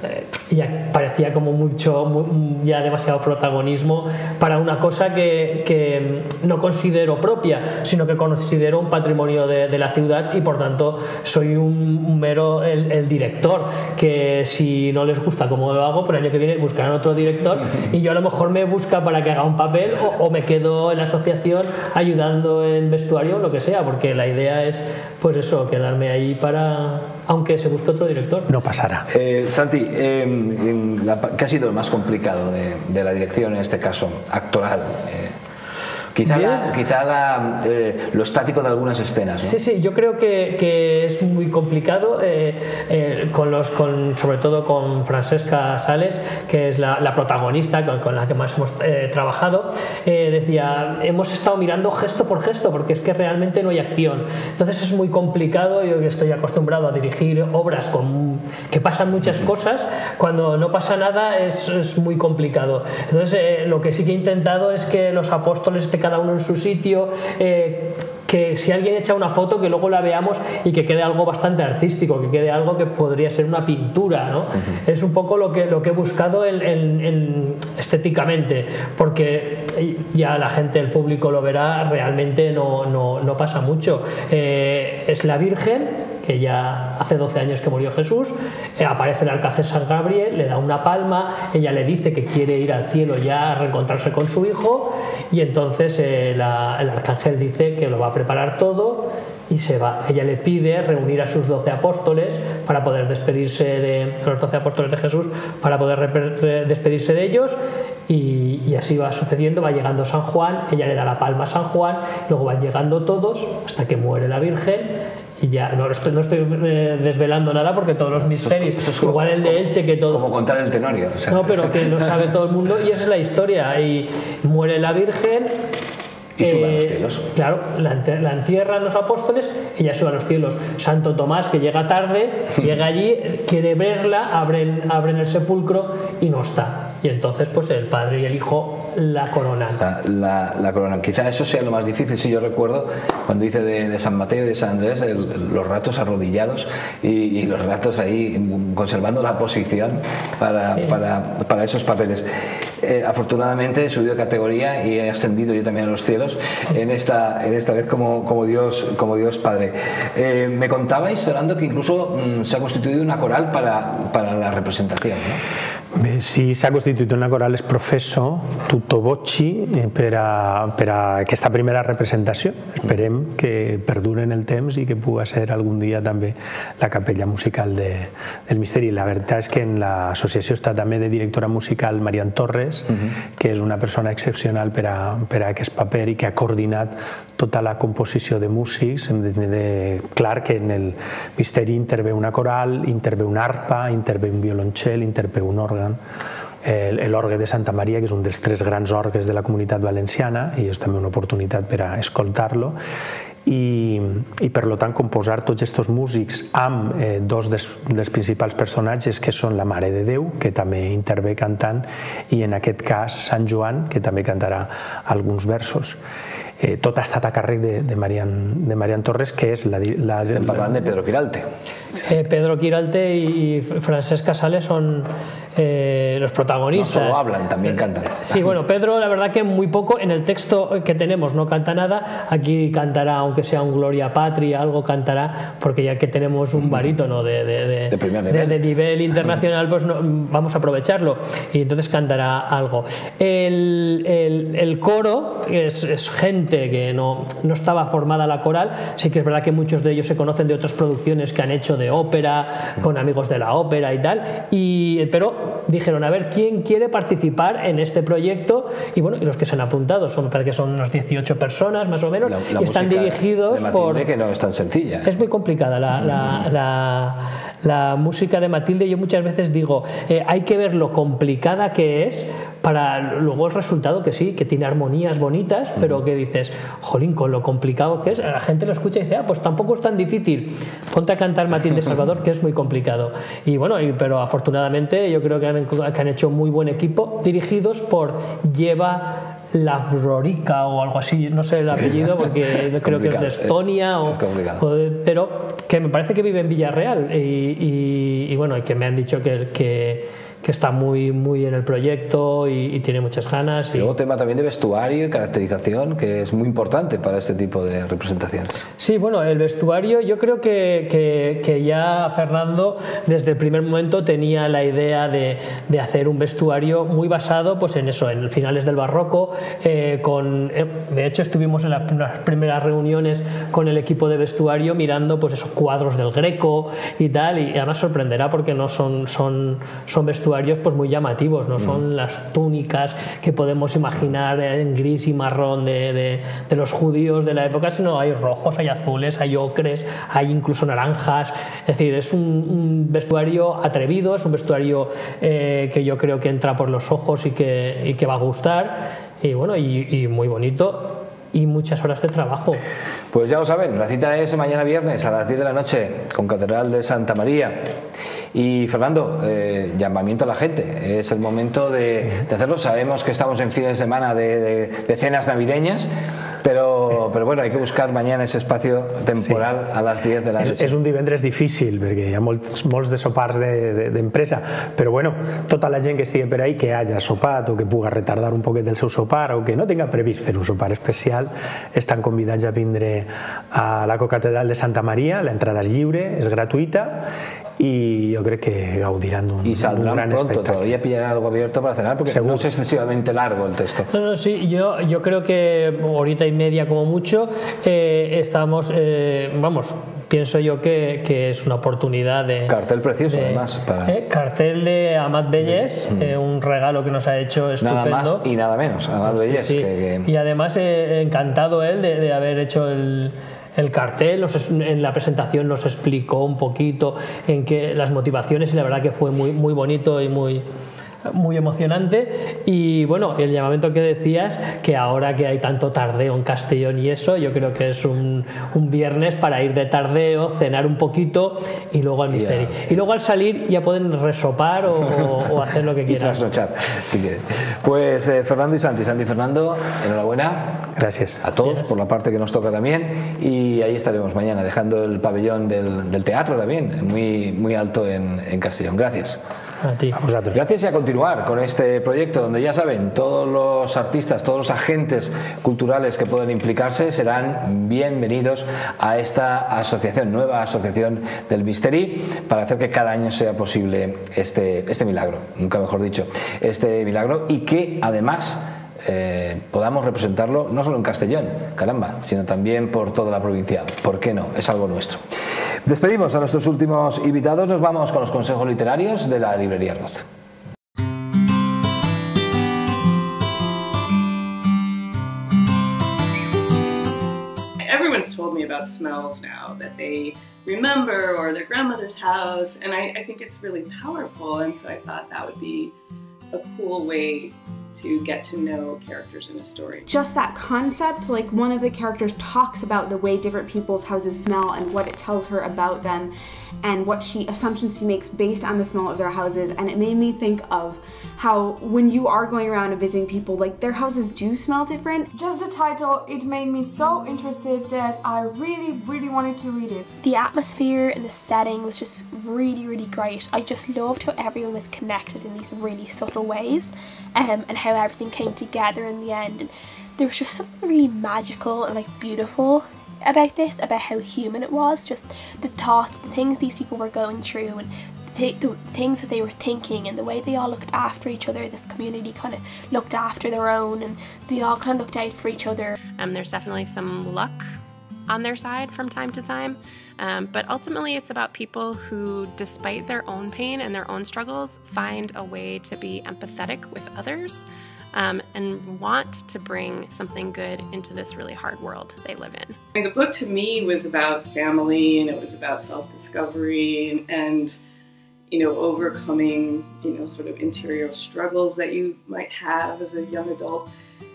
ya parecía como mucho, muy, ya demasiado protagonismo para una cosa que, que no considero propia, sino que considero un patrimonio de, de la ciudad y por tanto soy un, un mero el, el director, que si no les gusta cómo lo hago, por el año que viene buscarán otro director y yo a lo mejor me busca para que haga un papel o, o me quedo en la asociación ayudando en vestuario o lo que sea, porque la idea es pues eso, quedarme ahí para... aunque se busque otro director. No pasará. Eh, Santi, eh, la, ¿qué ha sido lo más complicado de, de la dirección en este caso, actoral? Eh, Quizá, la, quizá la, eh, lo estático de algunas escenas, ¿no? Sí, sí, yo creo que, que es muy complicado, eh, eh, con los, con, sobre todo con Francesca Sales, que es la, la protagonista con, con la que más hemos eh, trabajado. Eh, decía, hemos estado mirando gesto por gesto porque es que realmente no hay acción. Entonces es muy complicado, yo que estoy acostumbrado a dirigir obras con, que pasan muchas cosas, cuando no pasa nada es, es muy complicado. Entonces eh, lo que sí que he intentado es que los apóstoles estén cada uno en su sitio, eh, que si alguien echa una foto que luego la veamos y que quede algo bastante artístico, que quede algo que podría ser una pintura, ¿no? Uh-huh. Es un poco lo que, lo que he buscado en, en, en estéticamente, porque ya la gente, el público lo verá, realmente no, no, no pasa mucho. Eh, es la Virgen, que ya hace doce años que murió Jesús, eh, aparece el arcángel San Gabriel, le da una palma, ella le dice que quiere ir al cielo ya a reencontrarse con su hijo y entonces eh, la, el arcángel dice que lo va a preparar todo y se va. Ella le pide reunir a sus doce apóstoles para poder despedirse de los doce apóstoles de Jesús, para poder despedirse de ellos, y, y así va sucediendo. Va llegando San Juan, ella le da la palma a San Juan, luego van llegando todos hasta que muere la Virgen. Y ya no estoy, no estoy desvelando nada porque todos los misterios, eso es, eso es como, igual el de Elche que todo. Como contar el Tenorio. O sea. No, pero que lo sabe todo el mundo y esa es la historia. Y muere la Virgen. Y eh, sube a los cielos. Claro, la, la entierran los apóstoles, ella sube a los cielos. Santo Tomás, que llega tarde, llega allí, quiere verla, abren, abren el sepulcro y no está. Y entonces pues el padre y el hijo la coronan. La, la, la coronan. Quizá eso sea lo más difícil. Si yo recuerdo cuando hice de, de San Mateo y de San Andrés, el, los ratos arrodillados y, y los ratos ahí conservando la posición para, sí. para, para esos papeles. Eh, afortunadamente he subido de categoría y he ascendido yo también a los cielos en esta, en esta vez como, como, Dios, como Dios Padre. Eh, me contabais, Fernando, que incluso mmm, se ha constituido una coral para, para la representación, ¿no? Bé, sí, s'ha constituït una coral és professo tutto voci per a, per a aquesta primera representació. Esperem que perduren el temps i que pugui ser algun dia també la capella musical de, del misteri. La veritat és que en l'associació està també de directora musical Marian Torres, uh-huh. que és una persona excepcional per a, per a aquest paper i que ha coordinat tota la composició de músics. Hem de tenir clar que en el misteri intervé una coral, intervé una arpa, intervé un violoncel, intervé un òrgan, l'orgue de Santa Maria, que és un dels tres grans orgues de la Comunitat Valenciana i és també una oportunitat per a escoltar-lo. I, i per tant composar tots aquests músics amb eh, dos dels, dels principals personatges que són la Mare de Déu, que també intervé cantant, i en aquest cas Sant Joan, que també cantarà alguns versos. Eh, tot ha estat a càrrec de, de, Marian, de Marian Torres, que és la... la Estem parlant de Pedro Quiralte. Eh, Pedro Quiralte y Francesc Casale son eh, los protagonistas. No solo hablan, también cantan. Sí, bueno, Pedro la verdad que muy poco, en el texto que tenemos no canta nada, aquí cantará, aunque sea un Gloria Patri, algo cantará, porque ya que tenemos un barítono de, de, de, de, primer nivel. de, de nivel internacional, pues no, vamos a aprovecharlo, y entonces cantará algo. El, el, el coro es, es gente que no, no estaba formada la coral, sí que es verdad que muchos de ellos se conocen de otras producciones que han hecho de ópera, con amigos de la ópera y tal, y, pero dijeron, a ver, ¿quién quiere participar en este proyecto? Y bueno, y los que se han apuntado, son, parece que son unas dieciocho personas más o menos, la, la y están dirigidos de por... que no es tan sencilla. Es muy complicada la, la, la, la música de Matilde. Yo muchas veces digo, eh, hay que ver lo complicada que es para luego el resultado, que sí, que tiene armonías bonitas, pero que dices, jolín, con lo complicado que es, la gente lo escucha y dice, ah, pues tampoco es tan difícil, ponte a cantar Matilde Salvador, que es muy complicado. Y bueno, y, pero afortunadamente yo creo que han, que han hecho muy buen equipo, dirigidos por Lleva Lavrorica o algo así, no sé el apellido porque creo que es de Estonia, o, o, pero que me parece que vive en Villarreal y, y, y bueno, y que me han dicho que, que que está muy, muy en el proyecto y, y tiene muchas ganas. Y, y luego tema también de vestuario y caracterización, que es muy importante para este tipo de representaciones. Sí, bueno, el vestuario, yo creo que, que, que ya Fernando desde el primer momento tenía la idea de, de hacer un vestuario muy basado pues, en eso, en finales del barroco, eh, con, eh, de hecho estuvimos en las primeras reuniones con el equipo de vestuario mirando pues, esos cuadros del Greco y tal, y además sorprenderá porque no son, son, son vestuarios pues muy llamativos, no son mm. las túnicas que podemos imaginar en gris y marrón de, de, de los judíos de la época, sino hay rojos, hay azules, hay ocres, hay incluso naranjas. Es decir, es un, un vestuario atrevido, es un vestuario eh, que yo creo que entra por los ojos y que, y que va a gustar, y bueno, y, y muy bonito. Y muchas horas de trabajo. Pues ya lo saben, la cita es mañana viernes a las diez de la noche con Catedral de Santa María. Y Fernando, eh, llamamiento a la gente, es el momento de, sí. de hacerlo. Sabemos que estamos en fin de semana de, de, de cenas navideñas, però, però bueno, hay que buscar mañana ese espacio temporal sí. a les diez de la noche. És, és un divendres difícil perquè hi ha molts, molts de sopars d'empresa, de, de, però bueno, tota la gent que estigui per ahí, que hagi sopat o que pugui retardar un poquet el seu sopar o que no tenga previst fer un sopar especial, estan convidats a vindre a la Cocatedral de Santa Maria. L'entrada és lliure, és gratuïta y yo creo que gaudirán d'un, y saldrán un gran pronto, espectacle. todavía pillarán algo abierto para cenar porque Seguro. no es excesivamente largo el texto. No, no, sí, yo, yo creo que horita y media como mucho eh, estamos, eh, vamos, pienso yo que, que es una oportunidad de... Cartel precioso, de, además. Para... Eh, cartel de Amat Bellés, mm. eh, un regalo que nos ha hecho estupendo. Nada más y nada menos, Amat Bellés. Sí, sí. Que, que... Y además eh, encantado él de, de haber hecho el... el cartel, nos, en la presentación nos explicó un poquito en que las motivaciones y la verdad que fue muy, muy bonito y muy, muy emocionante. Y bueno, el llamamiento que decías, que ahora que hay tanto tardeo en Castellón y eso, yo creo que es un, un viernes para ir de tardeo, cenar un poquito y luego al Misteri. Y luego al salir ya pueden resopar o, o, o hacer lo que quieran. Y trasnochar, si quieren. Pues eh, Fernando y Santi, Santi y Fernando, enhorabuena. Gracias. A todos Gracias. por la parte que nos toca también. Y ahí estaremos mañana, dejando el pabellón del, del teatro también, muy, muy alto en, en Castellón. Gracias. A ti. A vosotros. Gracias y a continuar con este proyecto donde ya saben, todos los artistas, todos los agentes culturales que pueden implicarse serán bienvenidos a esta asociación, nueva asociación del Misteri, para hacer que cada año sea posible este, este milagro, nunca mejor dicho, este milagro, y que además Eh, podamos representarlo no solo en Castellón, caramba, sino también por toda la provincia. ¿Por qué no? Es algo nuestro. Despedimos a nuestros últimos invitados, nos vamos con los consejos literarios de la librería Roth. Everyone's told me about smells now that they remember, or their grandmother's house, and I, I think it's really powerful, and so I thought that would be a cool way to get to know characters in a story. Just that concept, like one of the characters talks about the way different people's houses smell and what it tells her about them and what she assumptions she makes based on the smell of their houses, and it made me think of how when you are going around and visiting people, like their houses do smell different. Just the title, it made me so interested that I really, really wanted to read it. The atmosphere and the setting was just really, really great. I just loved how everyone was connected in these really subtle ways, um, and how everything came together in the end. And there was just something really magical and like beautiful about this, about how human it was, just the thoughts, the things these people were going through, and the, the things that they were thinking, and the way they all looked after each other. This community kind of looked after their own, and they all kind of looked out for each other. Um, there's definitely some luck on their side from time to time, um, but ultimately it's about people who, despite their own pain and their own struggles, find a way to be empathetic with others, um, and want to bring something good into this really hard world they live in. I mean, the book to me was about family, and it was about self-discovery and, and you know, overcoming, you know, sort of interior struggles that you might have as a young adult.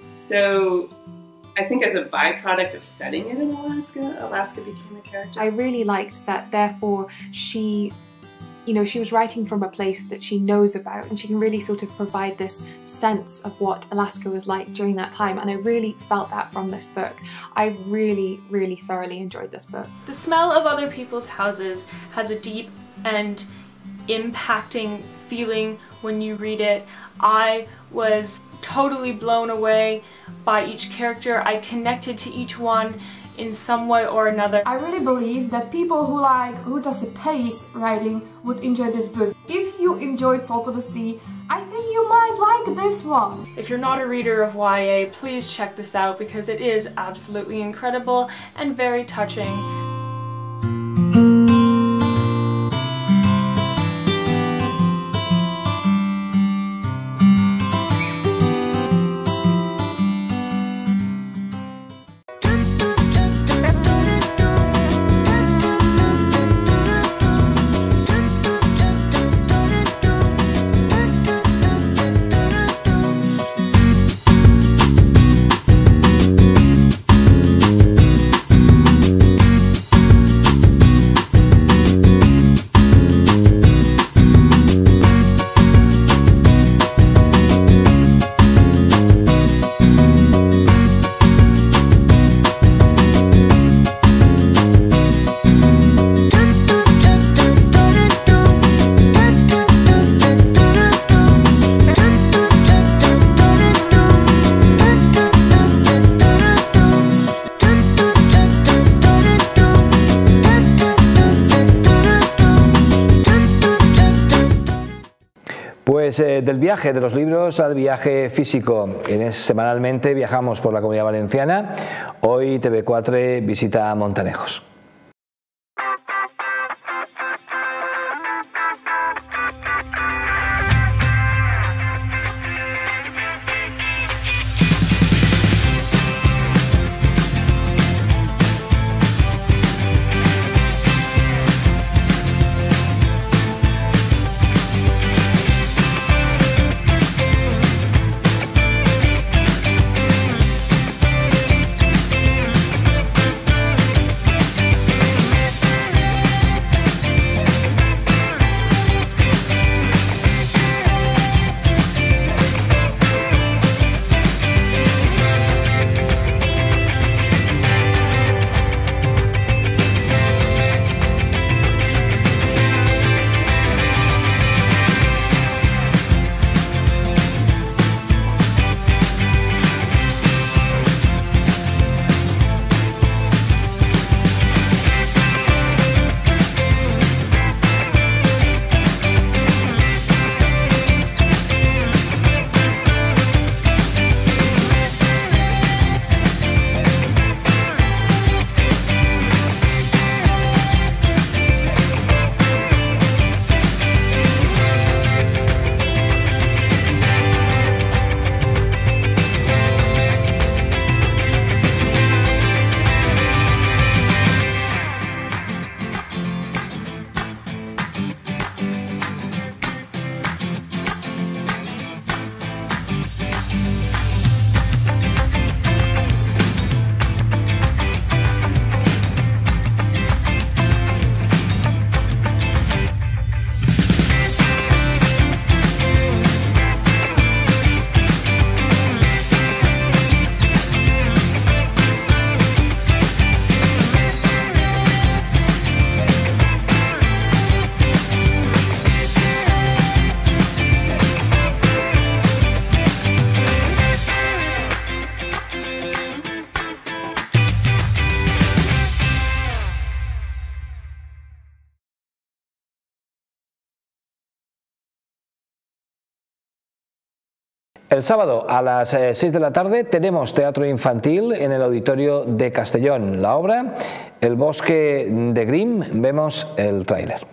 So I think as a byproduct of setting it in Alaska, Alaska became a character. I really liked that, therefore, she, you know, she was writing from a place that she knows about, and she can really sort of provide this sense of what Alaska was like during that time, and I really felt that from this book. I really, really thoroughly enjoyed this book. The smell of other people's houses has a deep and impacting feeling when you read it. I was totally blown away by each character. I connected to each one in some way or another. I really believe that people who like Ruta Sepetys writing would enjoy this book. If you enjoyed Salt of the Sea, I think you might like this one. If you're not a reader of Y A, please check this out because it is absolutely incredible and very touching. Pues eh, del viaje, de los libros al viaje físico. En, semanalmente viajamos por la Comunidad Valenciana. Hoy T V cuatro visita Montanejos. El sábado a las seis de la tarde tenemos teatro infantil en el auditorio de Castellón. La obra El bosque de Grimm. Vemos el tráiler.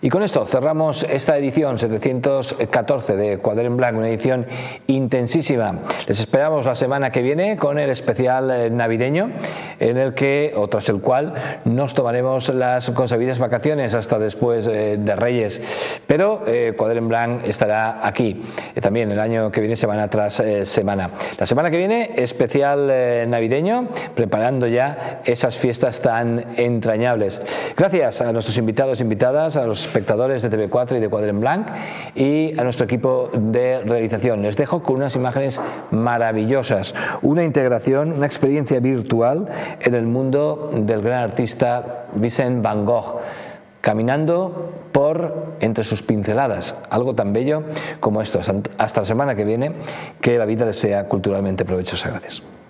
Y con esto cerramos esta edición setecientos catorce de Quader en Blanc, una edición intensísima. Les esperamos la semana que viene con el especial navideño, en el que, o tras el cual, nos tomaremos las consabidas vacaciones hasta después eh, de Reyes. Pero eh, Quader en Blanc estará aquí, eh, también el año que viene, semana tras eh, semana. La semana que viene, especial eh, navideño, preparando ya esas fiestas tan entrañables. Gracias a nuestros invitados e invitadas, a los espectadores de T V cuatro y de Quader en Blanc y a nuestro equipo de realización. Les dejo con unas imágenes maravillosas, una integración, una experiencia virtual en el mundo del gran artista Vincent van Gogh, caminando por entre sus pinceladas, algo tan bello como esto. Hasta la semana que viene, que la vida les sea culturalmente provechosa. Gracias.